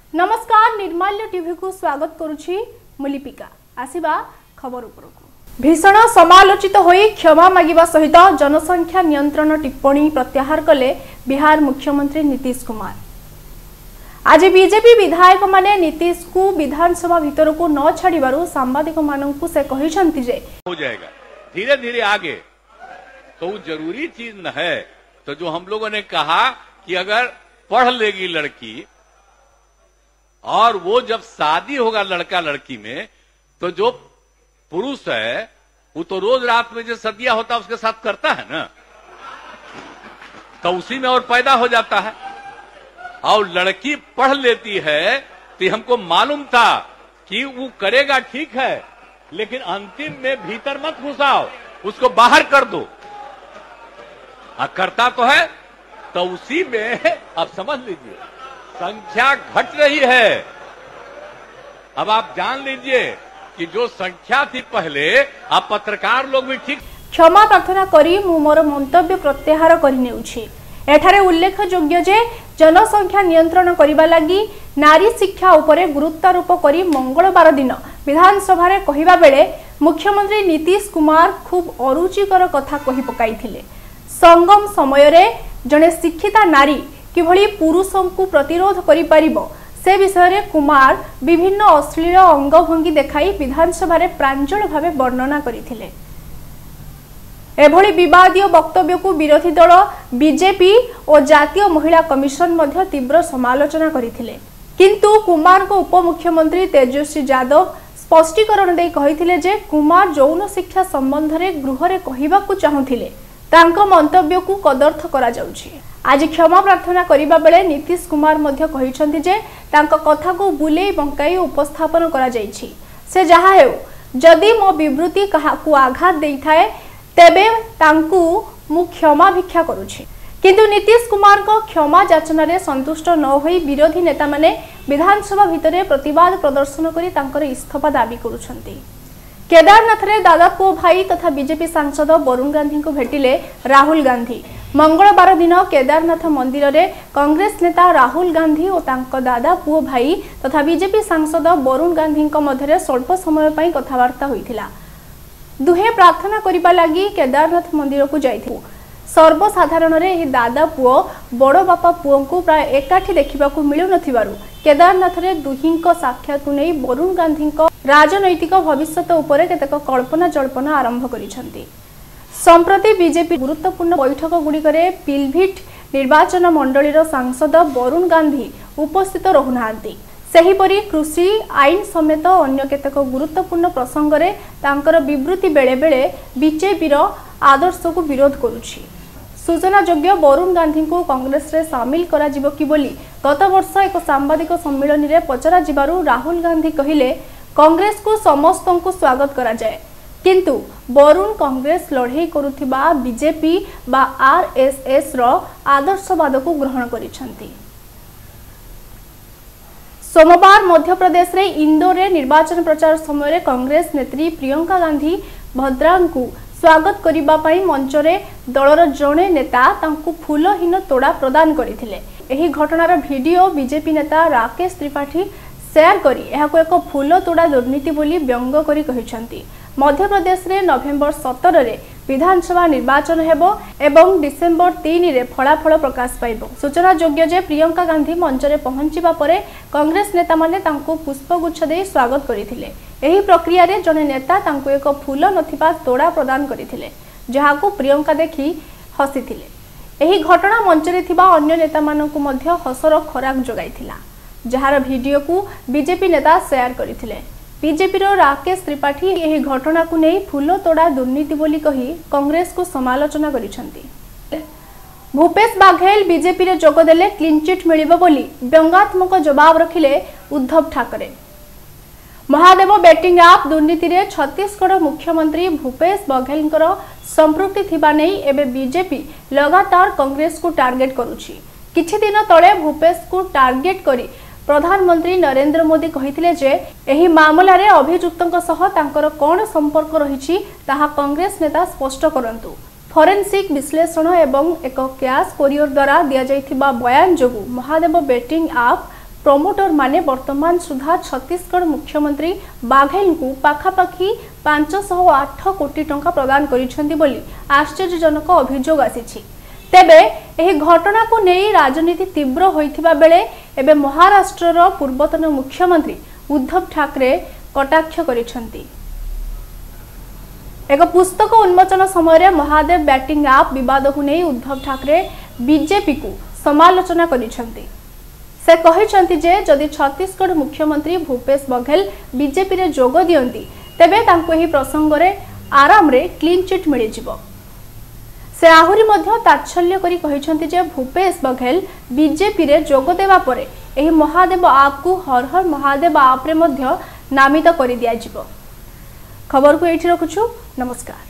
नमस्कार निर्माल्य टीवी को स्वागत करुछि मुलिपिका आसीबा खबर उपरकू भीषण समालोचित होई क्षमा मागिबा सहित जनसंख्या नियंत्रण टिप्पणी प्रत्याहार कले बिहार मुख्यमंत्री नीतीश कुमार। आज बीजेपी विधायक माने नीतीश को विधानसभा भीतर को न छाड़िबारु सांबादिक माननकु से कहिसंति जे हो जाएगा धीरे धीरे आगे, तो जरूरी चीज न है। तो जो हम लोगों ने कहा कि अगर पढ़ लेगी लड़की और वो जब शादी होगा लड़का लड़की में, तो जो पुरुष है वो तो रोज रात में जो सदिया होता है उसके साथ करता है ना, तो उसी में और पैदा हो जाता है। और लड़की पढ़ लेती है तो हमको मालूम था कि वो करेगा ठीक है, लेकिन अंतिम में भीतर मत घुसाओ, उसको बाहर कर दो। करता तो है, तो उसी में अब समझ लीजिए संख्या घट रही है। अब आप जान लीजिए कि जो संख्या थी पहले, अब पत्रकार लोग भी ठीक क्षमा प्रार्थना करी मु मोर मंतव्य प्रत्याहार करिनेउछि। एठारे उल्लेखयोग्य जे जनसंख्या नियंत्रण करिबा लागि नारी शिक्षा उपरे गुरुत्वारोप करी मंगलवार दिन विधानसभा रे कहिबा बेले मुख्यमंत्री नीतीश कुमार खूब अरुचिकर कथा कहि पकाइथिले। संगम समय रे जने शिक्षिता नारी किभली पुरुषों को प्रतिरोध करि परिबो से विषय रे कुमार विभिन्न अश्लील अंगभंगी देखाई विधानसभा रे प्रांजल भावे वर्णना करिथिले। एभली विवादीय वक्तव्य को विरोधी दल बीजेपी और जातीय महिला कमिशन मध्य तीव्र समालोचना करथिले, किंतु कुमार को उपमुख्यमंत्री तेजस्वी यादव स्पष्टीकरण दे कहिथिले जे कुमार यौन शिक्षा संबंध रे गृह रे कहिबा को चाहुथिले, तांको मंतव्य को कदर्थ करा जाउछि। आज क्षमा प्रार्थना करिबा बेले नीतीश कुमार मध्य कहिसंति जे तांको कथा को बुले बंकाई उपस्थापन करा जाइछि। से जहा हेउ जदि मो विवृत्ति कहा को आघात देई थाए तेबे तांकु मु क्षमा भिक्षा करूछि, किंतु नीतीश कुमार को क्षमा याचना रे संतुष्ट न होई विरोधी नेता माने विधानसभा भितरे प्रतिवाद प्रदर्शन करी तांकर इस्तीफा दाबी करूछंती। केदारनाथ रे दादा पुओ भाई तथा बीजेपी सांसद वरुण गांधी को भेटिले राहुल गांधी। मंगलवार दिन केदारनाथ मंदिर रे कांग्रेस नेता राहुल गांधी और तांको दादा पुओ भाई तथा बीजेपी सांसद वरुण गांधी मध्य स्वल्प समय पई कथबार्ता होइथिला। दुहे प्रार्थना करिबा लागि केदारनाथ मंदिर को जाइथिले। सर्वसाधारण रे एही दादा पुओ बड़ बापा पुओ को प्राय एकाठी देखिबा को मिलु नथिबारु केदारनाथ रे दुहिंको साक्षात को नै वरुण गांधी को राजनैतिक भविष्यत उपरे केतेक कल्पना जल्पना आरंभ करिसंती। संप्रति बीजेपी गुरुत्वपूर्ण बैठक गुड़िकरे पिलभिट निर्वाचन मंडलीर सांसद वरुण गांधी उपस्थित रहुनाहांती। सेहीपरि कृषि आईन समेत अन्य केतेक गुरुत्वपूर्ण प्रसंग रे तांकर विवृत्ति बेले बेले बीजेपी आदर्श को विरोध करुछि। सूचना योग्य वरुण गांधी को कांग्रेस रे शामिल करा जिवो कि बोली गत वर्ष एक सांबादिक सम्मेलन रे पचरा जिबारु राहुल गांधी कहिले कांग्रेस को समस्त को स्वागत करा जाए, किंतु वरुण कांग्रेस लड़ाई करुथिबा बीजेपी बा आरएसएस रो आदर्शवाद को ग्रहण करिसंती। सोमवार मध्य प्रदेश रे इंदौर रे निर्वाचन प्रचार समय रे कांग्रेस नेत्री प्रियंका गांधी भद्रां को स्वागत करिबा पई मंच रे दलर जणे नेता तांकु फूलहीन तोड़ा प्रदान करिथिले। एही घटनार वीडियो बीजेपी नेता राकेश त्रिपाठी शेयर करी एहाको एक फूल तोड़ा दुर्नीति बोली व्यंग करी कहिसंती। मध्य प्रदेश रे नवेम्बर 17 रे विधानसभा निर्वाचन हेबो एवं डिसेम्बर 3 रे फलाफल प्रकाश पाइबो। सूचना योग्य जे प्रियंका गांधी मंच रे पहुंचीबा परे कांग्रेस नेता माने तांको पुष्पगुच्छ दे स्वागत करिथिले। एही प्रक्रिया रे जने नेता तांको एक फूल नथिबा तोड़ा प्रदान करिथिले, जहाको प्रियंका देखि हसिथिले। एही घटना मंच रे थिबा अन्य नेता मानकु मध्य हसर खराक जोगाइथिला, जहार वीडियो को बीजेपी नेता शेयर करिथिले। बीजेपी रो राकेश त्रिपाठी एही घटना को नै फूल तोड़ा दुर्नीति बोली कही कांग्रेस को समालोचना करिसंती। भूपेश बाघेल बीजेपी रे जोग देले क्लीन चिट मिलिबो बोली व्यंगात्मक जवाब रखिले उद्धव ठाकरे। महादेव बेटिंग ऐप दुर्नीति रे छत्तीसगढ़ मुख्यमंत्री भूपेश बघेल संपृक्ति थिबा नै एबे बीजेपी लगातार कांग्रेस को टार्गेट करूछि। किछि दिन तळे भूपेश को टार्गेट करी प्रधानमंत्री नरेंद्र मोदी कहिथिले जे एही मामला रे अभियुक्तक सह तांकर कोन संपर्क रहिछि ताहा कांग्रेस नेता स्पष्ट करंतु। फोरेंसिक विश्लेषण एवं एक कैश कोरियर द्वारा दिया जाइथिबा बयान जोगु महादेव बेटिंग ऐप प्रमोटर माने वर्तमान सुधा छत्तीसगढ़ मुख्यमंत्री बाघेल को पाखापाखि 508 कोटी टंका प्रदान करिसेंती बोली आश्चर्यजनक अभियोग आसीछि। तेबे एही घटना को नहीं राजनीति तीव्र होइथिबा बेले एबे महाराष्ट्रर पूर्वतन मुख्यमंत्री उद्धव ठाकरे कटाक्ष करिसेंती। एक पुस्तक उन्मोचन समय महादेव बैटिंग ऐप विवाद को नहीं उद्धव ठाकरे बीजेपी को समालोचना करिसेंती। से कहिसेंती जे जदि छत्तीसगढ़ मुख्यमंत्री भूपेश बघेल बीजेपी रे जोग दियंती तेबे तांको एही प्रसंग रे आराम रे क्लीन चिट मिलि जिवो। से आहुरी मध्य ताच्छल्य करी कहिसेंती जे भूपेश बघेल बीजेपी रे जोग देवा परे एही महादेव ऐप को हर हर महादेव ऐप रे मध्य नामित करि दिया जिवो। खबर को एठी रखुछु। नमस्कार।